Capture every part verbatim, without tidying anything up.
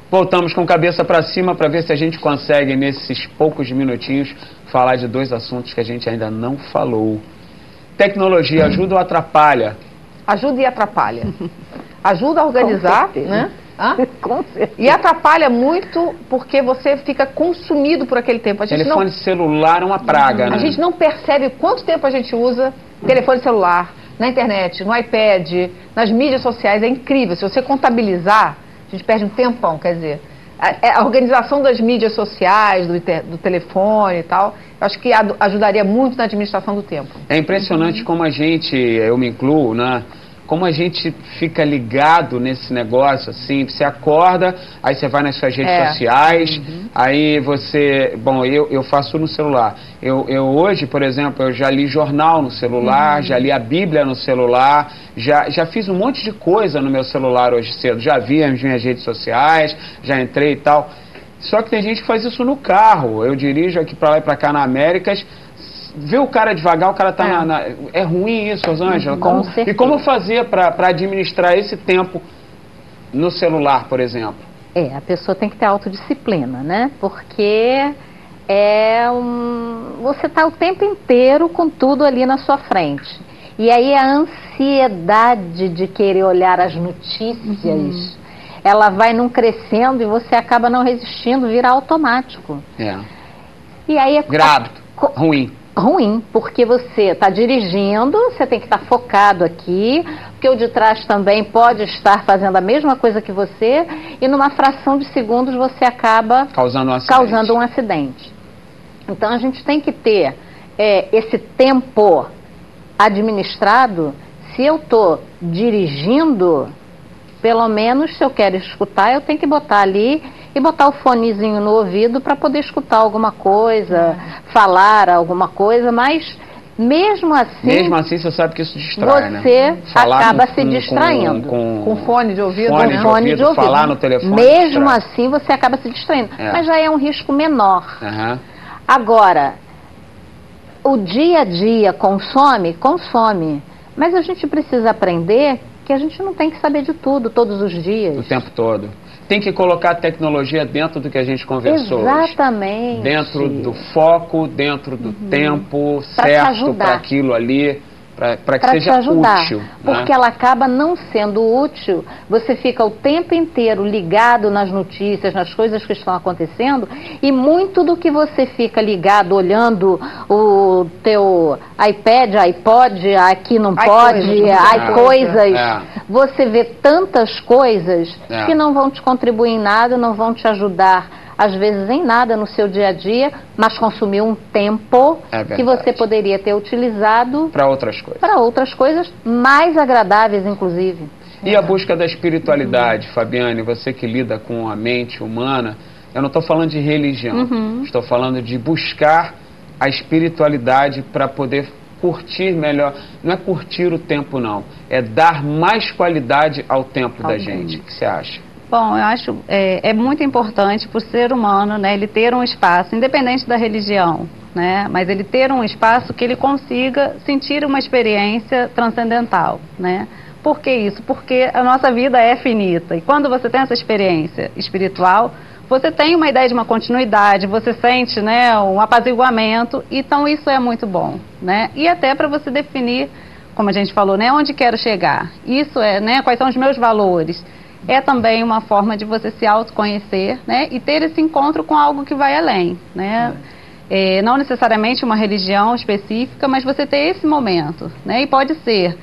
Voltamos com cabeça para cima para ver se a gente consegue, nesses poucos minutinhos, falar de dois assuntos que a gente ainda não falou. Tecnologia ajuda ou atrapalha? Ajuda e atrapalha. Ajuda a organizar, né? Hã? Com certeza. E atrapalha muito porque você fica consumido por aquele tempo. A gente Telefone não... celular é uma praga, A né? gente não percebe quanto tempo a gente usa telefone celular, na internet, no iPad, nas mídias sociais. É incrível. Se você contabilizar, a gente perde um tempão, quer dizer... A, a organização das mídias sociais, do, do telefone e tal, eu acho que ad, ajudaria muito na administração do tempo. É impressionante uhum. como a gente, eu me incluo, né? Como a gente fica ligado nesse negócio, assim, você acorda, aí você vai nas suas redes é. sociais, uhum. aí você... Bom, eu, eu faço no celular. Eu, eu hoje, por exemplo, eu já li jornal no celular, uhum. já li a Bíblia no celular, já, já fiz um monte de coisa no meu celular hoje cedo. Já vi as minhas redes sociais, já entrei e tal. Só que tem gente que faz isso no carro. Eu dirijo aqui pra lá e pra cá na Américas... Vê o cara devagar, o cara tá é. Na, na... É ruim isso, Rosângela? Com como... E como fazer para administrar esse tempo no celular, por exemplo? É, a pessoa tem que ter autodisciplina, né? Porque é um... você tá o tempo inteiro com tudo ali na sua frente. E aí a ansiedade de querer olhar as notícias, uhum. ela vai num crescendo e você acaba não resistindo, vira automático. É. E aí é... Grave, ruim. Ruim, porque você está dirigindo, você tem que estar tá focado aqui, porque o de trás também pode estar fazendo a mesma coisa que você, e numa fração de segundos você acaba causando um acidente. Causando um acidente. Então a gente tem que ter é, esse tempo administrado. Se eu estou dirigindo, pelo menos se eu quero escutar, eu tenho que botar ali e botar o fonezinho no ouvido para poder escutar alguma coisa, é. falar alguma coisa, mas mesmo assim... Mesmo assim você sabe que isso distrai, você né? Você acaba com, se distraindo. Com, com, com fone de ouvido, fone, né? de, fone ouvido, de ouvido. Falar no telefone Mesmo distrai. assim você acaba se distraindo. É. Mas já é um risco menor. Uhum. Agora, o dia a dia consome? Consome. Mas a gente precisa aprender que a gente não tem que saber de tudo, todos os dias. O tempo todo. Tem que colocar a tecnologia dentro do que a gente conversou. Exatamente. Hoje. Dentro do foco, dentro do uhum. tempo pra certo para aquilo ali, para que pra seja te ajudar, útil. Porque né? ela acaba não sendo útil, você fica o tempo inteiro ligado nas notícias, nas coisas que estão acontecendo, e muito do que você fica ligado, olhando o teu iPad, iPod, aqui não Ai, pode, coisas, ai é. coisas, é. você vê tantas coisas é. que não vão te contribuir em nada, não vão te ajudar às vezes em nada no seu dia a dia, mas consumiu um tempo é que você poderia ter utilizado para outras coisas. Para outras coisas mais agradáveis, inclusive. E a busca da espiritualidade, uhum. Fabiane, você que lida com a mente humana, eu não estou falando de religião, uhum. estou falando de buscar a espiritualidade para poder curtir melhor. Não é curtir o tempo, não. É dar mais qualidade ao tempo ao da tempo. gente. O que você acha? Bom, eu acho é, é muito importante para o ser humano, né, ele ter um espaço, independente da religião, né, mas ele ter um espaço que ele consiga sentir uma experiência transcendental, né. Por que isso? Porque a nossa vida é finita, e quando você tem essa experiência espiritual, você tem uma ideia de uma continuidade, você sente, né, um apaziguamento, então isso é muito bom, né, e até para você definir, como a gente falou, né, onde quero chegar, isso é, né, quais são os meus valores. É também uma forma de você se autoconhecer, né, e ter esse encontro com algo que vai além, né, é. É, não necessariamente uma religião específica, mas você ter esse momento, né, e pode ser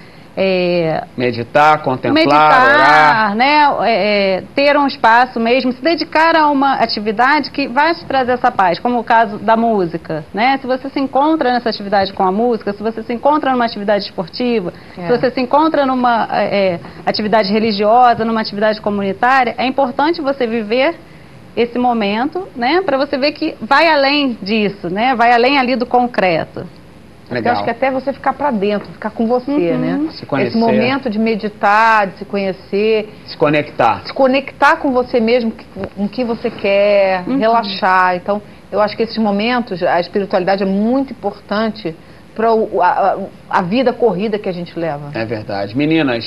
é, meditar, contemplar, meditar, orar, né, é, ter um espaço mesmo, se dedicar a uma atividade que vai te trazer essa paz, como o caso da música, né, se você se encontra nessa atividade com a música, se você se encontra numa atividade esportiva, é. se você se encontra numa é, atividade religiosa, numa atividade comunitária, é importante você viver esse momento, né, para você ver que vai além disso, né, vai além ali do concreto. Legal. Eu acho que até você ficar para dentro, ficar com você, uhum. né? Se conhecer. Esse momento de meditar, de se conhecer. Se conectar. Se conectar com você mesmo, com o que você quer, uhum. relaxar. Então, eu acho que esses momentos, a espiritualidade é muito importante para a, a vida corrida que a gente leva. É verdade. Meninas,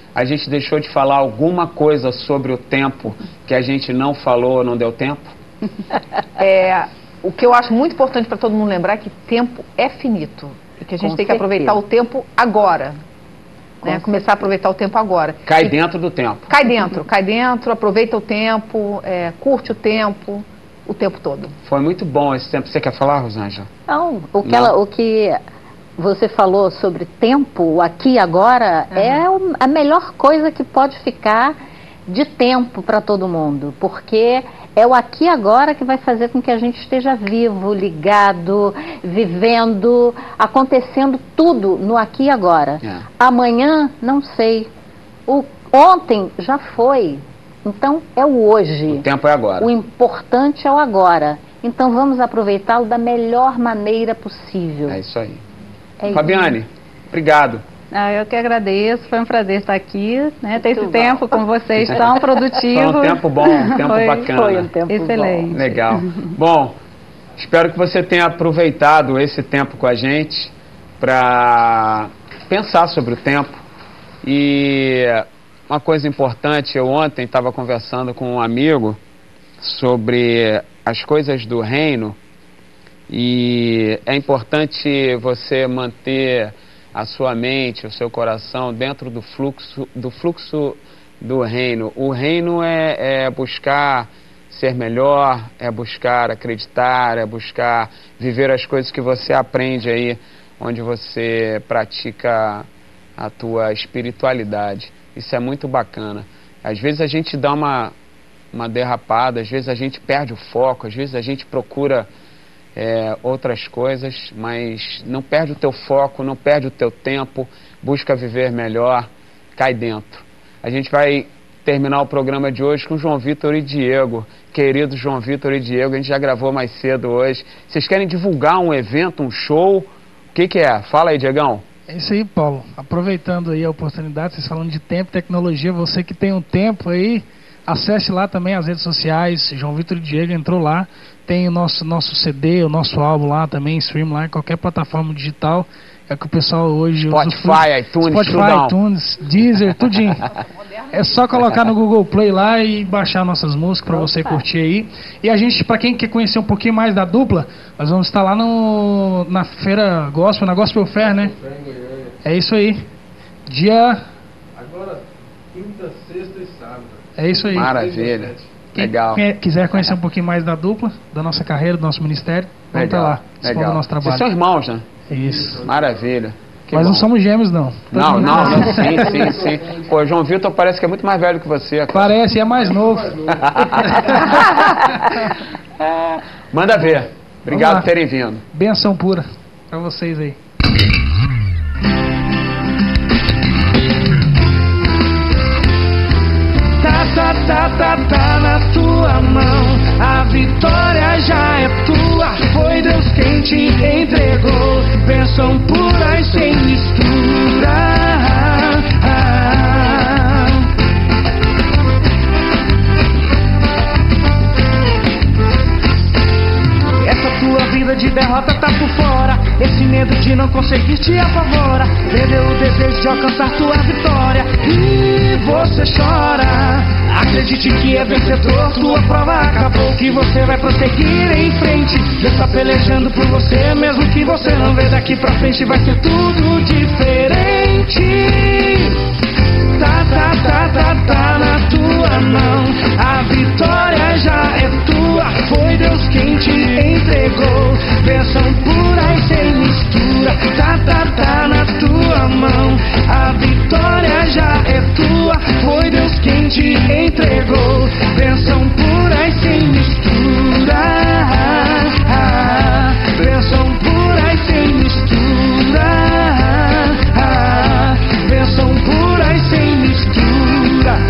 A gente deixou de falar alguma coisa sobre o tempo que a gente não falou, não deu tempo? É, o que eu acho muito importante para todo mundo lembrar é que tempo é finito. E que a gente Com tem que aproveitar o tempo agora. Né? Começar a aproveitar o tempo agora. Cai e, dentro do tempo. Cai dentro, cai dentro, aproveita o tempo, é, curte o tempo, o tempo todo. Foi muito bom esse tempo. Você quer falar, Rosângela? Não, o que, Não. Ela, o que você falou sobre tempo, o aqui e agora, Uhum. é o- a melhor coisa que pode ficar de tempo para todo mundo, porque é o aqui e agora que vai fazer com que a gente esteja vivo, ligado, vivendo, acontecendo tudo no aqui e agora. É. Amanhã, não sei. O ontem já foi. Então é o hoje. O tempo é agora. O importante é o agora. Então vamos aproveitá-lo da melhor maneira possível. É isso aí. É Fabiane, obrigado. Ah, eu que agradeço, foi um prazer estar aqui, né? Ter esse bom. tempo com vocês tão produtivo. Foi um tempo bom, um tempo Foi- bacana. Foi um tempo Excelente. Legal. Bom, espero que você tenha aproveitado esse tempo com a gente para pensar sobre o tempo. E uma coisa importante, eu ontem estava conversando com um amigo sobre as coisas do reino e é importante você manter a sua mente, o seu coração dentro do fluxo do, fluxo do reino. O reino é, é buscar ser melhor, é buscar acreditar, é buscar viver as coisas que você aprende aí, onde você pratica a tua espiritualidade. Isso é muito bacana. Às vezes a gente dá uma, uma derrapada, às vezes a gente perde o foco, às vezes a gente procura é, outras coisas, mas não perde o teu foco, não perde o teu tempo, busca viver melhor, cai dentro. A gente vai terminar o programa de hoje com João Vitor e Diego. Querido João Vitor e Diego, a gente já gravou mais cedo hoje. Vocês querem divulgar um evento, um show? O que que é? Fala aí, Diegão. É isso aí, Paulo. Aproveitando aí a oportunidade, vocês falando de tempo, tecnologia, você que tem um tempo aí, acesse lá também as redes sociais, João Vitor e Diego entrou lá, tem o nosso, nosso C D, o nosso álbum lá também, stream lá em qualquer plataforma digital, é que o pessoal hoje... Spotify, iTunes, Spotify, tudão. iTunes, Deezer, tudinho. É só colocar no Google Play lá e baixar nossas músicas para você curtir aí. E a gente, para quem quer conhecer um pouquinho mais da dupla, nós vamos estar lá no, na feira Gospel, na Gospel Fair, né? É isso aí. Dia... Agora, quinta, sexta e sábado. É isso aí. Maravilha. Quem Legal. quer- quiser conhecer um pouquinho mais da dupla, da nossa carreira, do nosso ministério, vamos estar Legal. lá, expondo Legal. o nosso Vocês trabalho. são irmãos, né? É isso. Maravilha. Que Mas bom. não somos gêmeos, não. Não, não, não, sim, sim, sim. Pô, João Vitor parece que é muito mais velho que você. cara. Parece, é mais novo. Manda ver. Obrigado lá. por terem vindo. Benção pura pra vocês aí. Tá, tá, tá, tá, tá na tua mão. A vitória já é tua. Foi Deus quem te entregou. Bênção pura e sem mistura. Essa tua vida de derrota tá por fora. Esse medo de não conseguir te apavora. Perdeu o desejo de alcançar tua vitória e você chora. Acredite que é vencedor, tua prova acabou. Que você vai prosseguir em frente. Deus tá pelejando por você, mesmo que você não vê. Daqui pra frente vai ser tudo diferente. Tá, tá, tá, tá, tá na tua mão. A vitória já é tua. Foi Deus quem te entregou. Bênção pura e sem mistura. Tá, tá, tá na tua mão. A vitória já é tua. Foi Deus quem te entregou. Bênção pura e sem mistura. Bênção pura e sem mistura. Bênção pura e sem mistura.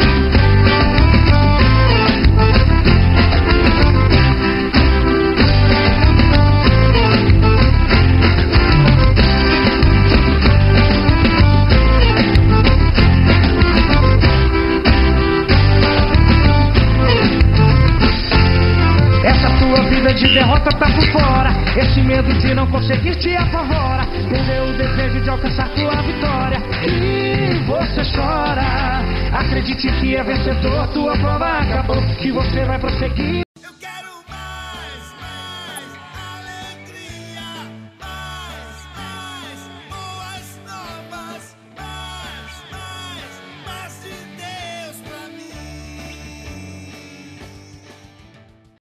Essa tua vida de derrota tá por fora. Esse medo de não conseguir te apavora. Perdeu o desejo de alcançar tua vitória e você chora. Acredite que é vencedor, tua prova acabou, que você vai prosseguir.